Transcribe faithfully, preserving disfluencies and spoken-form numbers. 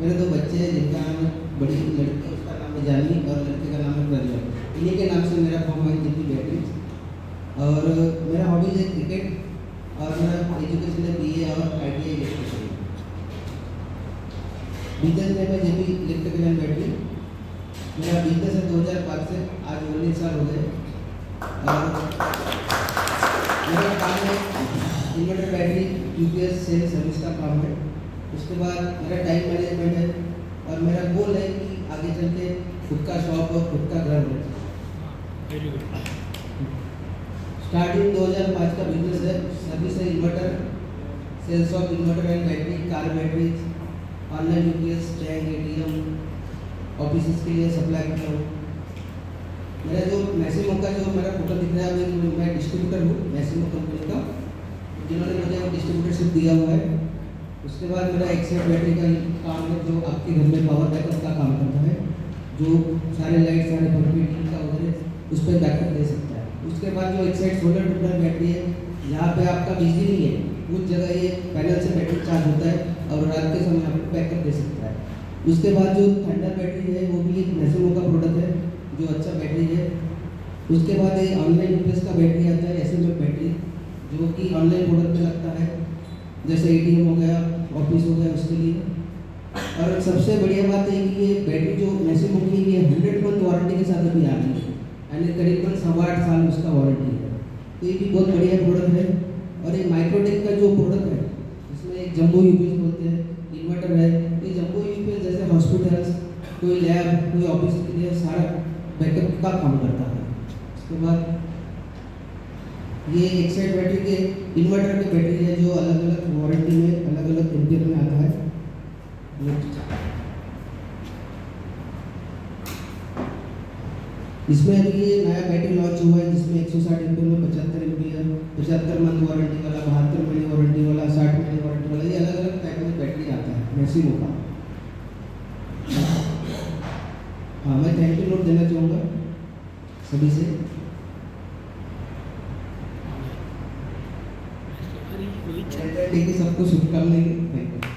मेरे दो बच्चे हैं जिनका नाम है, बड़ी लड़की है उसका नाम है जानी और लड़के का नाम है प्रज्वल। इन्हीं के नाम से मेरा फॉर्म है जिनकी बैटरी। और मेरा हॉबीज है क्रिकेट और मेरा एजुकेशन है बी ए और I T I electrical. Business में मैं जब भी इलेक्ट्रिकल एंड बैटरी, मेरा बिजनेस है दो हज़ार पाँच से आज उन्नीस साल हो गए। और मेरा काम है inverter battery UPS sale service का काम है। उसके बाद मेरा टाइम मैनेजमेंट है और मेरा गोल है कि आगे चल के खुद का शॉप और खुद का घर हो। स्टार्टिंग दो हज़ार पाँच का बिजनेस है, सर्विस है inverter, sales of inverter and battery, car batteries, online UPS, tank, ATM, office के लिए सप्लाई करता हूँ। मेरा जो मैक्सिमम का जो मेरा फोटो दिख रहा है मैं मैं डिस्ट्रीब्यूटर हूँ मैक्सिमम कंपनी का, जिन्होंने मुझे डिस्ट्रीब्यूटरशिप दिया हुआ है। उसके बाद मेरा एक्सेट बैटरी का काम है जो आपके घर में पावर बैकअप का काम करता है, जो सारे लाइट सारे पंखे का वगैरह उस पर बैकअप दे सकता है। उसके बाद जो एक्सेट सोलर ट्रिपल बैटरी है, यहाँ पे आपका बिजली नहीं है उस जगह ये पैनल से बैटरी चार्ज होता है और रात के समय आपको बैकअप दे सकता है। उसके बाद जो थंडर बैटरी है वो भी एक मैक्सिमो का प्रोडक्ट है जो अच्छा बैटरी है। उसके बाद ये ऑनलाइन यूपीएस का बैटरी आता है एस एम एफ बैटरी, जो कि ऑनलाइन प्रोडक्ट में लगता है, जैसे एटीएम हो गया, ऑफिस हो गया, उसके लिए। और सबसे बढ़िया बात है कि ये बैटरी जो मैक्सिमो की ये हंड्रेड मंथ वारंटी के साथ अभी आ रही है, यानी करीबन सवा आठ साल उसका वारंटी है। तो ये भी बहुत बढ़िया प्रोडक्ट है। और ये माइक्रोटेक का जो प्रोडक्ट है इसमें एक जम्बो यूपीएस बोलते हैं, इन्वर्टर है। ये जम्बो यूपीएस जैसे हॉस्पिटल्स, कोई लैब, कोई ऑफिस के लिए सारा बैकअप का काम करता है। उसके बाद ये एक्साइड बैटरी के इन्वर्टर के बैटरी है जो अलग अलग वारंटी में अलग अलग एम्पियर में आता है। इसमें अभी ये नया बैटरी लॉन्च हुआ है जिसमें एक सौ साठ एम्पियर में पचहत्तर एम्पियर, पचहत्तर मंथ वारंटी वाला, बहत्तर महीने वारंटी वाला, साठ महीने वारंटी वाला, ये अलग अलग टाइप में बैटरी आता है मैक्सिमो का। हाँ, मैं थैंक यू नोट देना चाहूँगा सभी से। सबको शुभकामनाएं।